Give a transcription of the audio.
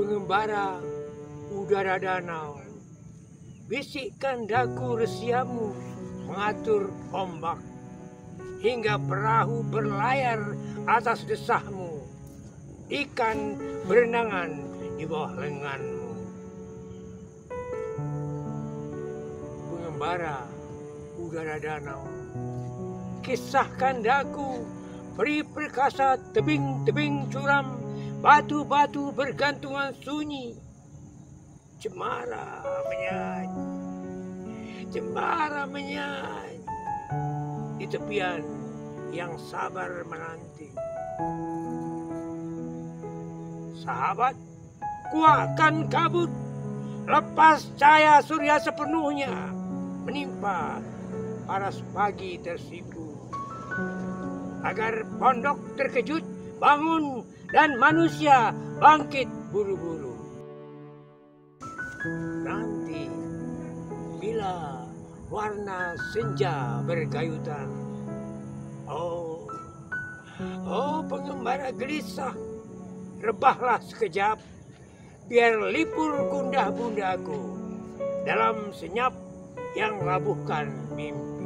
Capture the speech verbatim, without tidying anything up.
Pengembara udara danau, bisikkan dagu resiamu mengatur ombak, hingga perahu berlayar atas desahmu, ikan berenangan di bawah lenganmu. Pengembara udara danau, kisahkan dagu peri perkasa tebing-tebing curam, batu-batu bergantungan sunyi. Cemara menyanyi, cemara menyanyi di tepian yang sabar menanti. Sahabat, kuatkan kabut, lepas cahaya surya sepenuhnya menimpa paras pagi tersipu, agar pondok terkejut bangun dan manusia bangkit buru-buru. Nanti bila warna senja bergayutan, oh, oh pengembara gelisah, rebahlah sekejap, biar lipur gundah gundaku dalam senyap yang labuhkan mimpi.